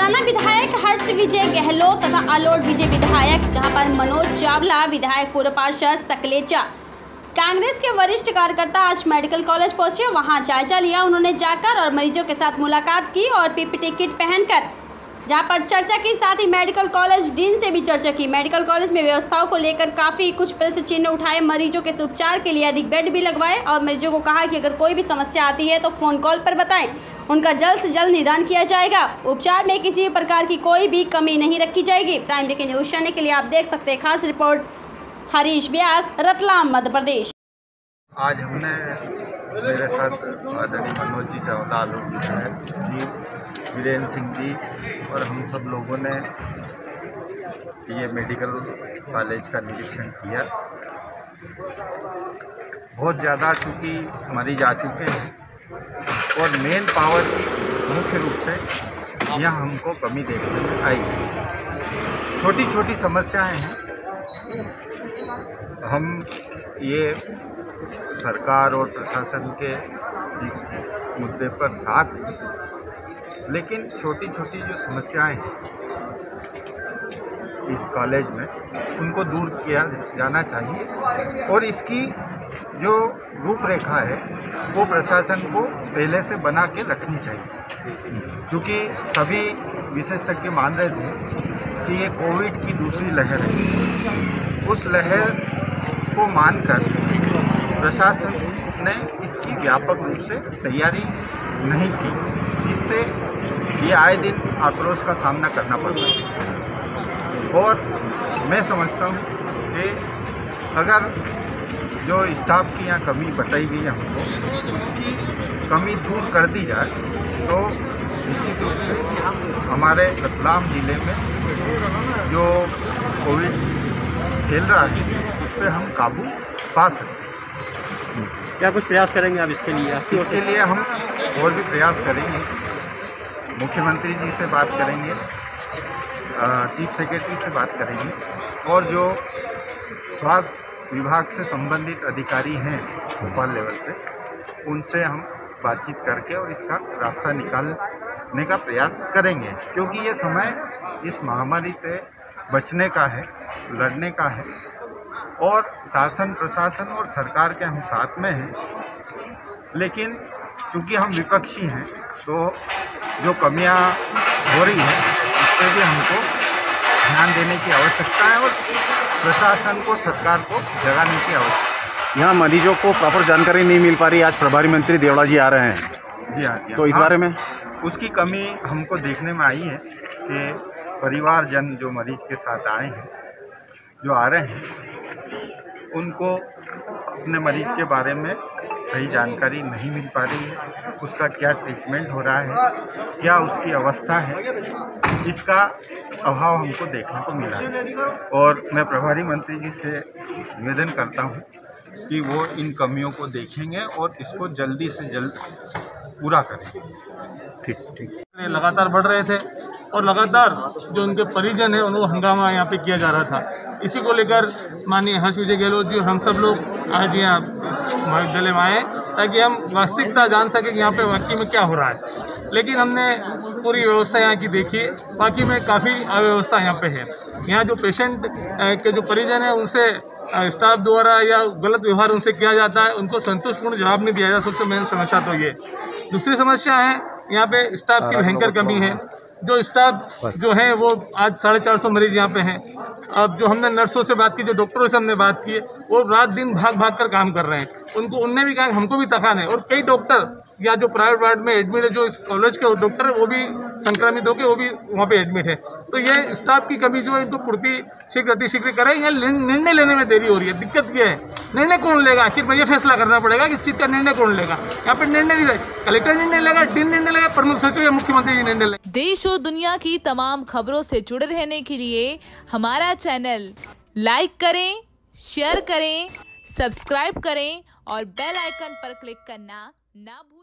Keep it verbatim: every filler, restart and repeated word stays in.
मुरैना विधायक हर्ष विजय गहलोत तथा आलोट विजय विधायक, जहां पर मनोज चावला विधायक पूर्व पार्षद सकलेचा कांग्रेस के वरिष्ठ कार्यकर्ता आज मेडिकल कॉलेज पहुंचे। वहां जायजा लिया उन्होंने जाकर और मरीजों के साथ मुलाकात की और पीपीटी किट पहनकर जहां पर चर्चा की, साथ ही मेडिकल कॉलेज डीन से भी चर्चा की। मेडिकल कॉलेज में व्यवस्थाओं को लेकर काफ़ी कुछ प्रश्न चिन्ह उठाए। मरीजों के उपचार के लिए अधिक बेड भी लगवाए और मरीजों को कहा कि अगर कोई भी समस्या आती है तो फ़ोन कॉल पर बताएं, उनका जल्द से जल्द निदान किया जाएगा। उपचार में किसी भी प्रकार की कोई भी कमी नहीं रखी जाएगी। प्राइम डे के न्यूज़ चैनल के लिए आप देख सकते हैं खास रिपोर्ट हरीश व्यास, रतलाम, मध्य प्रदेश। आज हमने मेरे साथ आदरणीय मनोज जी चावला, आलोक जी, वीरेंद्र सिंह जी और हम सब लोगों ने ये मेडिकल कॉलेज का निरीक्षण किया। बहुत ज़्यादा चूँकि मरीज आ चुके हैं और मेन पावर की मुख्य रूप से यहाँ हमको कमी देखने में आई है। छोटी छोटी समस्याएं हैं, हम ये सरकार और प्रशासन के इस मुद्दे पर साथ हैं, लेकिन छोटी छोटी जो समस्याएं हैं इस कॉलेज में उनको दूर किया जाना चाहिए और इसकी जो रूपरेखा है वो प्रशासन को पहले से बना के रखनी चाहिए, क्योंकि सभी विशेषज्ञ मान रहे थे कि ये कोविड की दूसरी लहर है। उस लहर को मानकर प्रशासन ने इसकी व्यापक रूप से तैयारी नहीं की, जिससे ये आए दिन आक्रोश का सामना करना पड़ता है। और मैं समझता हूँ कि अगर जो स्टाफ की यहाँ कमी बताई गई है हमको, उसकी कमी दूर कर दी जाए तो निश्चित रूप से हमारे रतलाम जिले में जो कोविड फैल रहा है उस पर हम काबू पा सकते हैं। क्या कुछ प्रयास करेंगे आप इसके लिए? इसके लिए हम और भी प्रयास करेंगे, मुख्यमंत्री जी से बात करेंगे, चीफ सेक्रेटरी से बात करेंगे और जो स्वास्थ्य विभाग से संबंधित अधिकारी हैं भोपाल लेवल पे, उनसे हम बातचीत करके और इसका रास्ता निकालने का प्रयास करेंगे, क्योंकि ये समय इस महामारी से बचने का है, लड़ने का है और शासन प्रशासन और सरकार के हम साथ में हैं। लेकिन चूँकि हम विपक्षी हैं तो जो कमियां हो रही हैं उस पर भी हमको ध्यान देने की आवश्यकता है और प्रशासन को, सरकार को जगाने की आवश्यकता है। यहाँ मरीजों को प्रॉपर जानकारी नहीं मिल पा रही। आज प्रभारी मंत्री देवड़ा जी आ रहे हैं। जी हाँ जी तो इस हाँ, बारे में उसकी कमी हमको देखने में आई है कि परिवारजन जो मरीज के साथ आए हैं, जो आ रहे हैं, उनको अपने मरीज के बारे में सही जानकारी नहीं मिल पा रही है। उसका क्या ट्रीटमेंट हो रहा है, क्या उसकी अवस्था है, इसका अभाव हमको देखने को मिला है। और मैं प्रभारी मंत्री जी से निवेदन करता हूं कि वो इन कमियों को देखेंगे और इसको जल्दी से जल्द पूरा करेंगे। ठीक ठीक लगातार बढ़ रहे थे और लगातार जो उनके परिजन हैं उनको हंगामा यहाँ पे किया जा रहा था। इसी को लेकर माननीय हर्ष विजय गहलोत जी और हम सब लोग आज यहाँ महाविद्यालय में आए ताकि हम वास्तविकता जान सकें कि यहाँ पे वाकई में क्या हो रहा है। लेकिन हमने पूरी व्यवस्था यहाँ की देखी, बाकी में काफ़ी अव्यवस्था यहाँ पे है। यहाँ जो पेशेंट के जो परिजन हैं उनसे स्टाफ द्वारा या गलत व्यवहार उनसे किया जाता है, उनको संतुष्टपूर्ण जवाब नहीं दिया जाता। सबसे मेन समस्या तो ये। दूसरी समस्या है यहाँ पे स्टाफ की भयंकर कमी है। जो स्टाफ जो है वो आज साढ़े चार सौ मरीज यहाँ पे हैं। अब जो हमने नर्सों से बात की, जो डॉक्टरों से हमने बात की, वो रात दिन भाग भाग कर काम कर रहे हैं। उनको उनने भी कहा हमको भी तकान है। और कई डॉक्टर या जो प्राइवेट वार्ड में एडमिट है, जो इस कॉलेज के डॉक्टर है, वो भी संक्रमित होकर वो भी वहाँ पे एडमिट है। तो ये स्टाफ की कमी जो है इनको पूर्ति शीघ्र अतिशीघ्र करें। ये निर्णय लेने में देरी हो रही है। दिक्कत ये है, निर्णय कौन लेगा? आखिर में ये फैसला करना पड़ेगा कि इस चीज़ का निर्णय कौन लेगा। यहाँ पे निर्णय नहीं लेगा, कलेक्टर निर्णय लेगा, डीन निर्णय लेगा, प्रमुख सचिव या मुख्यमंत्री जी निर्णय लेगा। देश और दुनिया की तमाम खबरों से जुड़े रहने के लिए हमारा चैनल लाइक करें, शेयर करें, सब्सक्राइब करें और बेल आइकन पर क्लिक करना ना भूलें।